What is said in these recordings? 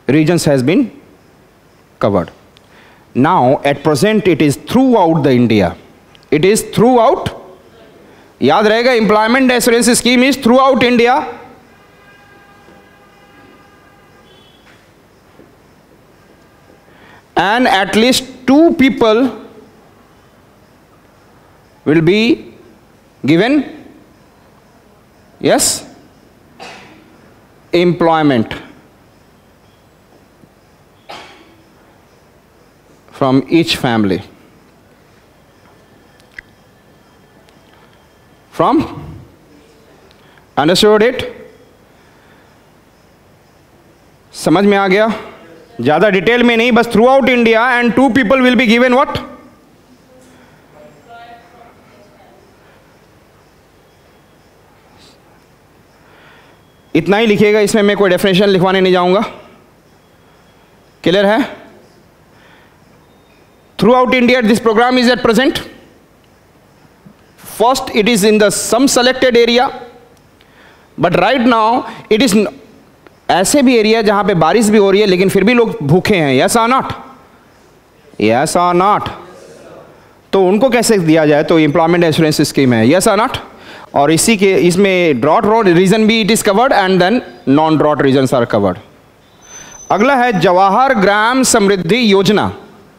regions has been covered. Now at present it is throughout the India. It is throughout. याद रहेगा, employment assurance scheme is throughout India. And at least 2 people will be given, yes, employment from each family. From? Understood it? समझ में आ गया? ज़्यादा detail में नहीं, बस throughout India and 2 people will be given what? इतना ही लिखिएगा, इसमें मैं कोई डेफिनेशन लिखवाने नहीं जाऊंगा. क्लियर है? Throughout India this program is at present. First it is in the some selected area, but right now it is ऐसे भी एरिया जहां पे बारिश भी हो रही है लेकिन फिर भी लोग भूखे हैं. यस और नॉट? यस और नॉट? तो उनको कैसे दिया जाए? तो एम्प्लॉयमेंट एश्योरेंस स्कीम है. यस और नॉट? और इसी के इसमें ड्रॉट रीजन भी it is covered and then non drought regions are covered. अगला है जवाहर ग्राम समृद्धि योजना.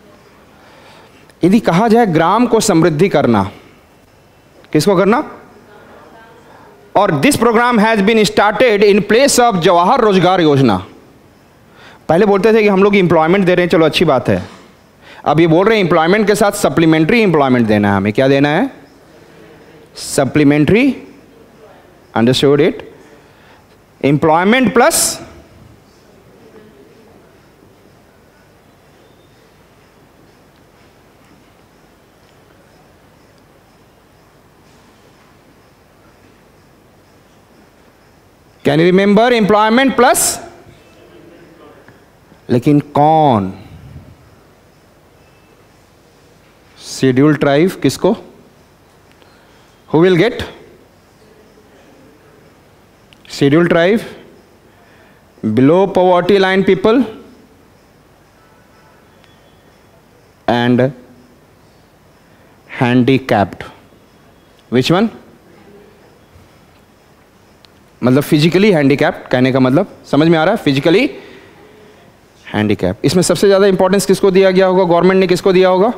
यदि कहा जाए ग्राम को समृद्धि करना, किसको करना? और this program has been started in place of Jawahar Rozgar Yojana. पहले बोलते थे कि हम लोग एम्प्लॉयमेंट दे रहे हैं, चलो अच्छी बात है. अब ये बोल रहे हैं एम्प्लॉयमेंट के साथ सप्लीमेंट्री एम्प्लॉयमेंट देना है हमें. क्या देना है? Supplementary. Understood it? Employment plus can you remember employment plus? लेकिन कौन? Scheduled tribe. किसको? Who will get? Scheduled tribe, below poverty line people and handicapped. Which one? मतलब फिजिकली हैंडीकैप्ड कहने का मतलब समझ में आ रहा है? Physically handicap. इसमें सबसे ज़्यादा इंपॉर्टेंस किसको दिया गया होगा? गवर्नमेंट ने किसको दिया होगा?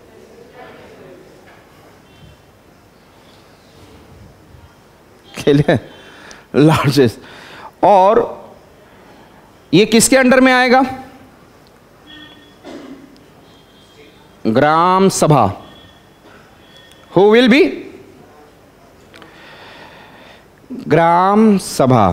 खेले लार्जेस्ट. और ये किसके अंडर में आएगा? ग्राम सभा. Who will B? ग्राम सभा.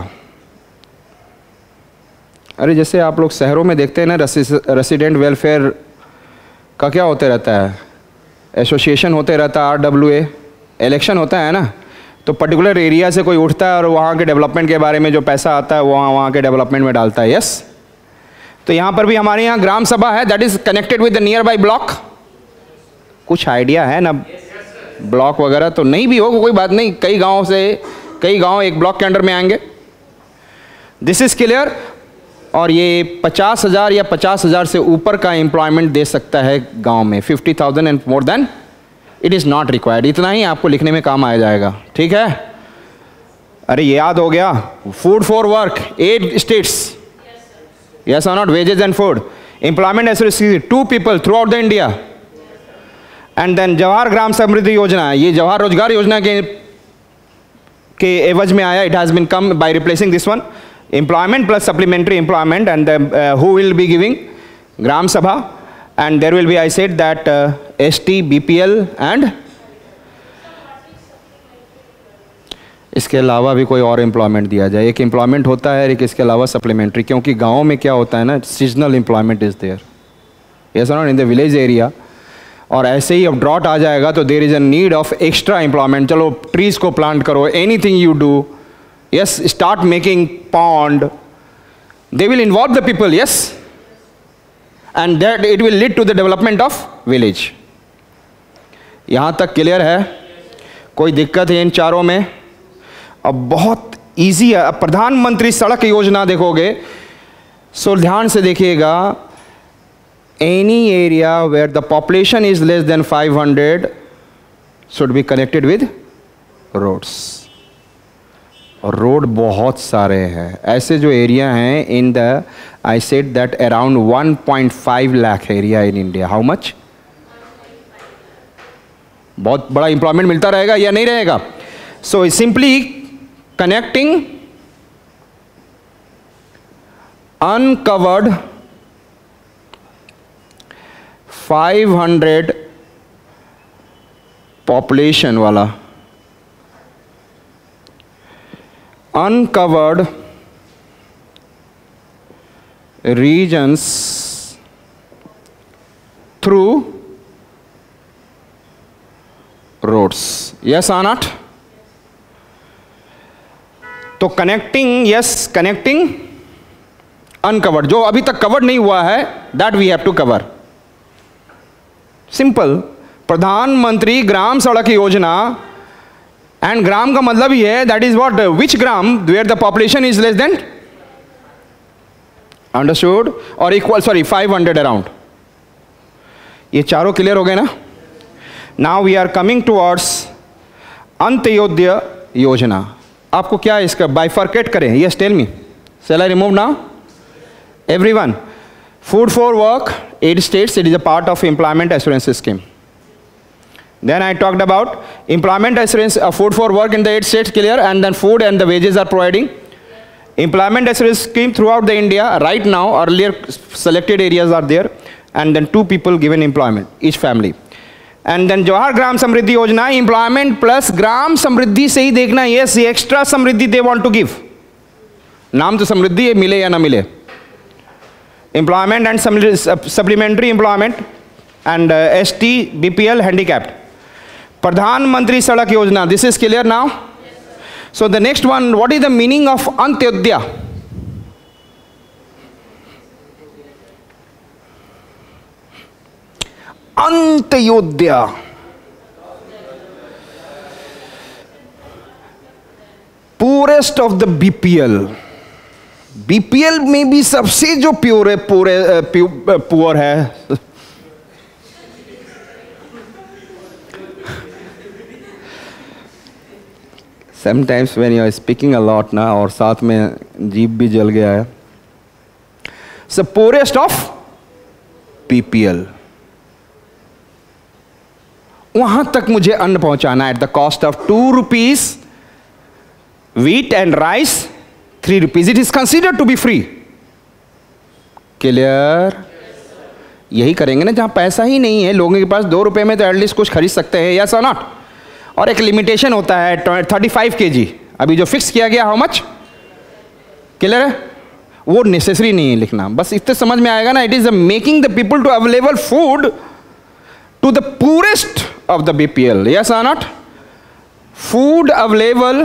अरे जैसे आप लोग शहरों में देखते हैं ना, रेसिडेंट वेलफेयर का क्या होते रहता है, एसोसिएशन होते रहता है, RWA, इलेक्शन होता है ना, तो पर्टिकुलर एरिया से कोई उठता है और वहाँ के डेवलपमेंट के बारे में जो पैसा आता है वो वहाँ के डेवलपमेंट में डालता है. यस? तो यहाँ पर भी हमारे यहाँ ग्राम सभा है, that is connected with the nearby block. कुछ आइडिया है ना? ब्लॉक वगैरह तो नहीं भी हो, कोई बात नहीं, कई गांव एक ब्लॉक के अंडर में आएंगे. This is clear. और ये 50,000 या 50,000 से ऊपर का एम्प्लॉयमेंट दे सकता है गांव में. 50,000 and more than it is not required. इतना ही आपको लिखने में काम आ जाएगा. ठीक है? अरे ये याद हो गया. Food for work, 8 states. Yes और not? Wages and food. Employment association 2 people throughout the India. And then Jawahar Gram Samriddhi Yojana, ये जवाहर रोजगार योजना के एवज में आया. It has been come by replacing this one. Employment plus supplementary employment and who will be giving? Gram sabha. And there will be, I said that ST, BPL and इसके अलावा भी कोई और एम्प्लॉयमेंट दिया जाए. एक एम्प्लॉयमेंट होता है, एक इसके अलावा सप्लीमेंट्री. क्योंकि गाँव में क्या होता है ना, seasonal employment is there. Yes not? In the village area. और ऐसे ही अब ड्रॉट आ जाएगा तो there is a need of extra employment. चलो ट्रीज को प्लांट करो, anything you do. Yes, start making pond. They will involve the people. Yes, and that it will lead to the development of village. यहाँ तक clear है? कोई दिक्कत है इन चारों में? अब बहुत ईजी है. अब प्रधानमंत्री सड़क योजना देखोगे सो ध्यान से देखिएगा, any area where the population is less than 500 should be connected with roads. और रोड बहुत सारे हैं, ऐसे जो एरिया हैं in the, I said that around 1.5 lakh area in India. How much? बहुत बड़ा एम्प्लॉयमेंट मिलता रहेगा या नहीं रहेगा? So simply connecting uncovered 500 population वाला uncovered regions through roads. Yes or not? तो कनेक्टिंग, यस, कनेक्टिंग अनकवर्ड, जो अभी तक कवर्ड नहीं हुआ है, that we have to cover. Simple, Pradhan Mantri Gram सड़क योजना, एंड ग्राम का मतलब ही है that is what, which gram where the population is less than, understood, और इक्वल, सॉरी 500 अराउंड। ये चारों क्लियर हो गए ना? Now we are coming towards Antyodaya Yojana. आपको क्या इसका बाइफर्केट करें? Yes, tell me, shall I remove now? Everyone, food for work, 8 states, it is a part of employment assurance scheme. Then I talked about employment assurance, food for work in the 8 states, clear, and then food and the wages are providing. Employment assurance scheme throughout the India right now, earlier selected areas are there, and then 2 people given employment, each family. And then Jawahar Gram Samriddhi Yojana, employment plus Gram Samriddhi से ही देखना, yes, extra Samriddhi they want to give. नाम तो समृद्धि है, मिले या ना मिले. Employment and supplementary employment and ST, BPL, handicapped. प्रधानमंत्री सड़क योजना, this is clear now? Yes, so the next one, what is the meaning of Antyodaya? Antyodaya. Poorest of the BPL. BPL में भी सबसे जो पुअर है, sometimes when you are speaking a lot ना, और साथ में जीभ भी जल गया है. So poorest of BPL, वहां तक मुझे अन्न पहुंचाना है at the cost of 2 rupees wheat and rice, 3 rupees. It is considered to be free. Clear? यही करेंगे ना जहां पैसा ही नहीं है, लोगों के पास 2 रुपए में तो एटलीस्ट कुछ खरीद सकते हैं, yes or not? और एक लिमिटेशन होता है 35 kg, अभी जो फिक्स किया गया, हाउ मच? क्लियर है? वो नेसेसरी नहीं है लिखना, बस इतने समझ में आएगा ना. It is making the people to available food to the poorest of the BPL, yes or not? Food available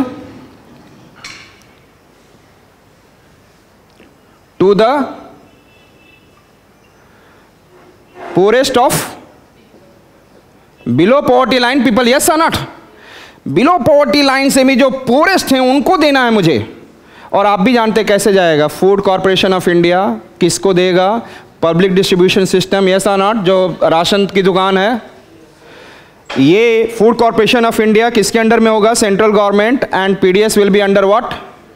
to the poorest of below poverty line people, yes or not? Below poverty line से भी जो poorest हैं उनको देना है मुझे. और आप भी जानते हैं कैसे जाएगा. फूड कॉर्पोरेशन ऑफ इंडिया किसको देगा? Public distribution system, yes or not? जो राशन की दुकान है, ये फूड कॉर्पोरेशन ऑफ इंडिया किसके अंडर में होगा? Central government. And PDS will be under what?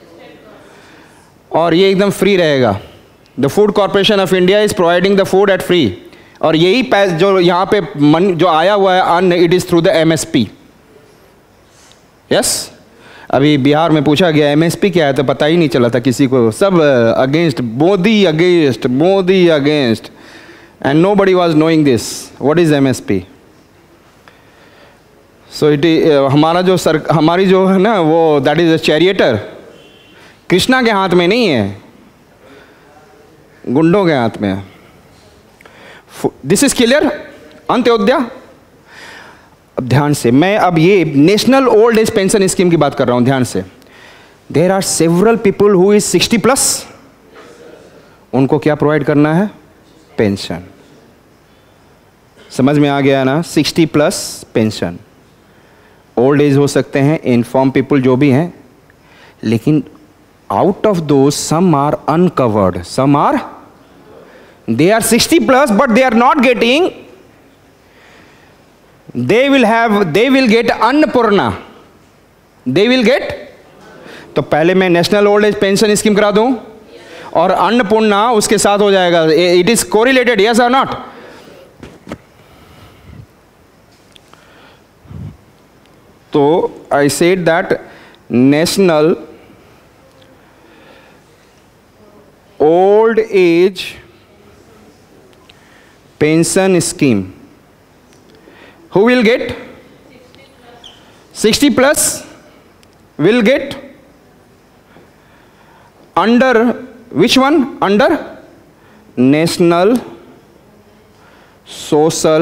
और ये एकदम फ्री रहेगा. The food corporation of India is providing the food at free. और यही जो यहाँ पे जो आया हुआ है अन्न, it is through the MSP. Yes, अभी बिहार में पूछा गया MSP क्या है तो पता ही नहीं चला था किसी को. सब against Modi, against Modi, against, and nobody was knowing this what is MSP. So it हमारा जो हमारी जो है ना वो, that is a charioteer, Krishna के हाथ में नहीं है, गुंडों के हाथ में है. This is clear? अंत्योदया. अब ध्यान से, मैं अब ये national old age pension scheme की बात कर रहा हूं. ध्यान से, there are several people who is 60+, उनको क्या प्रोवाइड करना है? पेंशन. समझ में आ गया ना? 60+ पेंशन. ओल्ड एज हो सकते हैं, इनफॉर्म पीपल जो भी हैं, लेकिन out of those some are uncovered, some are, they are 60 plus but they are not getting, they will get Annapurna, they will get. तो पहले मैं national old age pension scheme करा दूं और अन्नपूर्णा उसके साथ हो जाएगा. इट इज कोरिलेटेड, यस और नॉट? तो I said that national old age pension scheme, who will get 60 plus will get under which one? Under National Social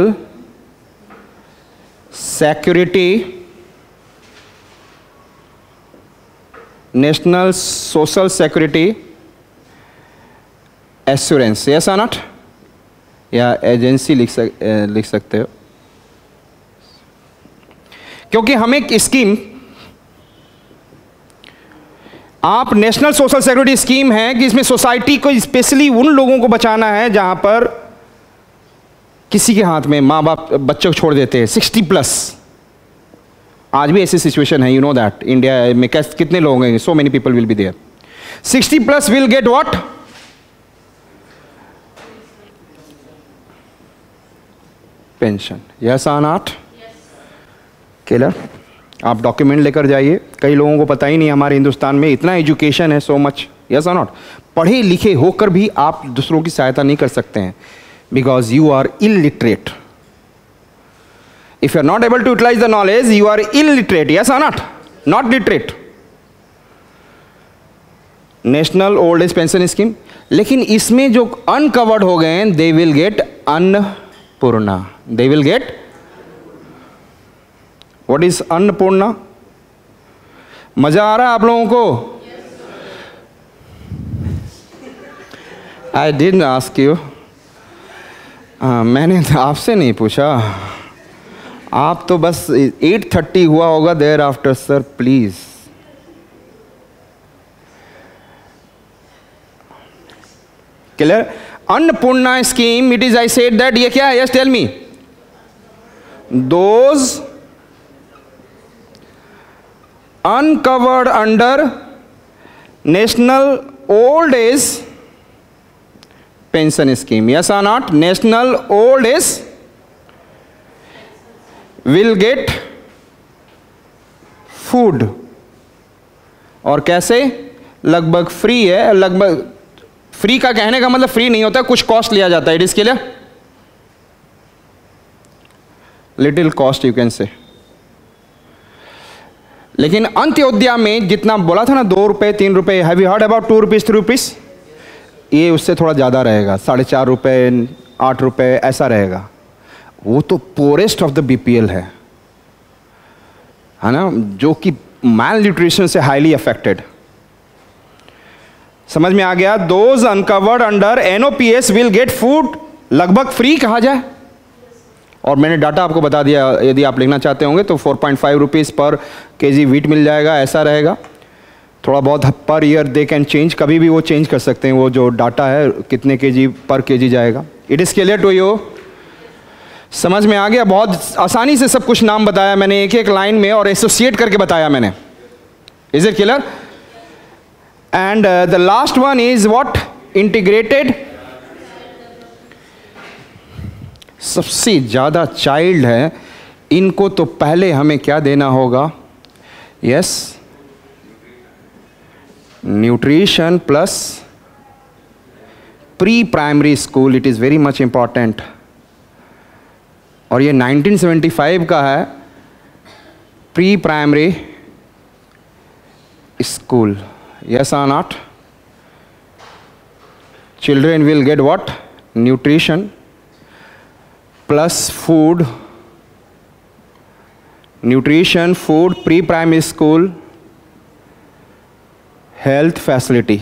Security, National Social Security Assurance, yes or not? या agency लिख सकते हो, क्योंकि हम एक scheme, आप national social security scheme है कि इसमें सोसाइटी को स्पेशली उन लोगों को बचाना है जहां पर किसी के हाथ में माँ बाप बच्चों को छोड़ देते हैं 60 प्लस. आज भी ऐसी सिचुएशन है, यू नो दैट. इंडिया में कितने लोग हैं? So many people will be there. 60 plus will get what? Pension, yes और नॉट? क्लियर? आप डॉक्यूमेंट लेकर जाइए. कई लोगों को पता ही नहीं हमारे हिंदुस्तान में इतना एजुकेशन है, सो मच, यस और नॉट? पढ़े लिखे होकर भी आप दूसरों की सहायता नहीं कर सकते हैं because you are illiterate. If you are not able to utilise the knowledge, you are illiterate, yes और not? Not literate. National old age pension scheme, लेकिन इसमें जो अनकवर्ड हो गए हैं, they will get Annapurna, they will get. What is Annapurna? मजा आ रहा है आप लोगों को? I didn't ask you. मैंने आपसे नहीं पूछा. आप तो बस 8:30 हुआ होगा there after. Sir please. Clear? Annapurna scheme, it is, I said that, ये क्या है? Yes tell me. Those uncovered under National Old Age Pension Scheme, yes or not? National Old Age will get food. और कैसे? लगभग free है. लगभग free का कहने का मतलब फ्री नहीं होता, कुछ कॉस्ट लिया जाता है. इट इज के लिए little cost you can say. लेकिन अंत्योदया में जितना बोला था ना, 2 रुपये 3 रुपये, have you heard about 2 rupees 3 rupees? ये उससे थोड़ा ज़्यादा रहेगा, 4.5 रुपये 8 रुपये ऐसा रहेगा. वो तो पोरेस्ट ऑफ द बीपीएल है ना, जो कि मैल न्यूट्रिशन से हाईली अफेक्टेड. समझ में आ गया? Those uncovered under NOPS will get food, लगभग फ्री कहा जाए. और मैंने डाटा आपको बता दिया, यदि आप लिखना चाहते होंगे तो 4.5 रुपीज़ पर केजी वीट मिल जाएगा, ऐसा रहेगा. थोड़ा बहुत per year they can change, कभी भी वो चेंज कर सकते हैं. वो जो डाटा है कितने केजी पर केजी जाएगा. It is clear to you? समझ में आ गया? बहुत आसानी से सब कुछ नाम बताया मैंने, एक एक लाइन में, और एसोसिएट करके बताया मैंने. Is it clear? And the last one is what? Integrated. सबसे ज़्यादा चाइल्ड है, इनको तो पहले हमें क्या देना होगा? Yes, nutrition plus pre primary school. It is very much important. और ये 1975 का है, प्री प्राइमरी स्कूल. यस और not? Children will get what? Nutrition plus food, nutrition, food, pre-primary school, health facility.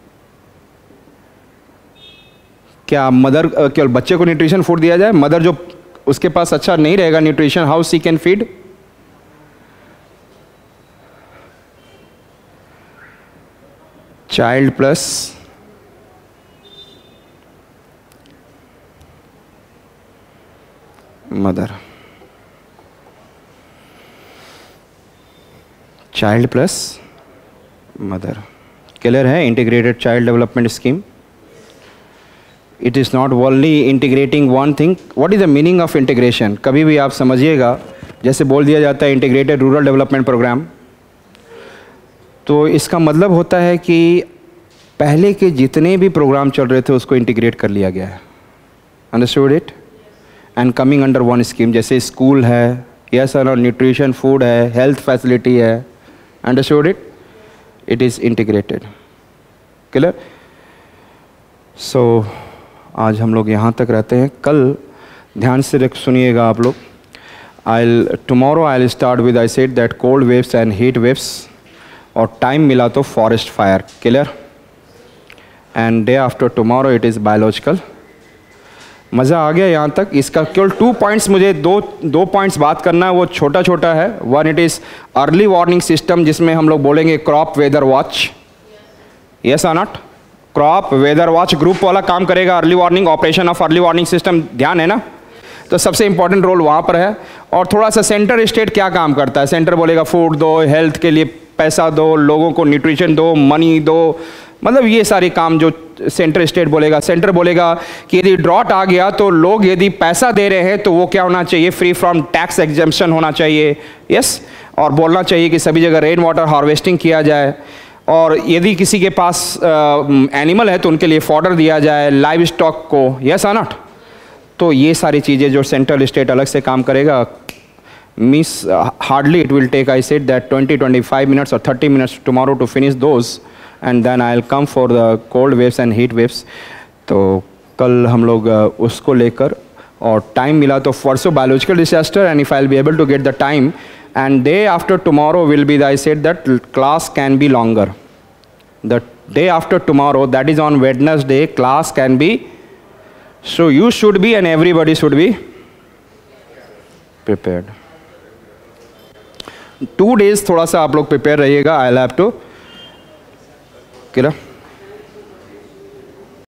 क्या मदर केवल बच्चे को न्यूट्रिशन फूड दिया जाए? मदर जो उसके पास अच्छा नहीं रहेगा nutrition, how she can feed? Child plus mother, child plus mother. Clear है? Integrated child development scheme. It is not only integrating one thing. What is the meaning of integration? कभी भी आप समझिएगा, जैसे बोल दिया जाता है इंटीग्रेटेड रूरल डेवलपमेंट प्रोग्राम, तो इसका मतलब होता है कि पहले के जितने भी प्रोग्राम चल रहे थे उसको इंटीग्रेट कर लिया गया है। Understood it? And coming under one scheme, जैसे स्कूल है, यस और न्यूट्रिशन फूड है, हेल्थ फैसिलिटी है। Understood it? It is integrated. Clear? So आज हम लोग यहाँ तक रहते हैं। कल ध्यान से सुनिएगा आप लोग। Tomorrow I will start with, I said that cold waves and heat waves, और टाइम मिला तो forest fire. Clear? And day after tomorrow it is biological. मज़ा आ गया यहाँ तक? इसका केवल 2 पॉइंट्स, मुझे दो पॉइंट्स बात करना है, वो छोटा छोटा है। One, it is early warning system, जिसमें हम लोग बोलेंगे क्रॉप वेदर वॉच। यस और not? Crop weather watch group वाला काम करेगा। Early warning, operation of early warning system, ध्यान है ना? तो सबसे इंपॉर्टेंट रोल वहाँ पर है। और थोड़ा सा सेंटर स्टेट क्या काम करता है? सेंटर बोलेगा फूड दो, हेल्थ के लिए पैसा दो, लोगों को न्यूट्रिशन दो, मनी दो, मतलब ये सारे काम जो सेंटर स्टेट बोलेगा। सेंटर बोलेगा कि यदि ड्रॉट आ गया तो लोग यदि पैसा दे रहे हैं तो वो क्या होना चाहिए? फ्री फ्रॉम टैक्स एग्जेम्पशन होना चाहिए। यस, और बोलना चाहिए कि सभी जगह रेन वाटर हार्वेस्टिंग किया जाए, और यदि किसी के पास एनिमल है तो उनके लिए फॉडर दिया जाए, लाइव स्टॉक को। यस और नॉट? तो ये सारी चीज़ें जो सेंट्रल स्टेट अलग से काम करेगा, means hardly it will take, I said that 20-25 minutes or 30 minutes tomorrow to finish those, and then I'll come for the cold waves and heat waves. तो कल हम लोग उसको लेकर, और टाइम मिला तो परसों biological disaster, and if I will be able to get the time, and day after tomorrow will be, I said that class can be longer. The day after tomorrow, that is on Wednesday, class can be, so you should be and everybody should be prepared. 2 days थोड़ा सा आप लोग prepare रहिएगा। I have to,